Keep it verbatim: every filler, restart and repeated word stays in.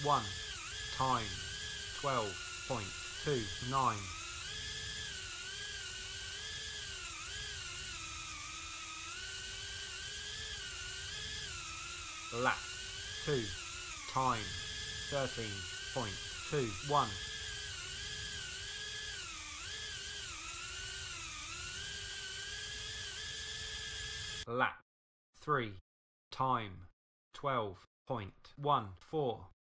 one time twelve point two nine. Lap two time thirteen point two one. Lap three time twelve point one four.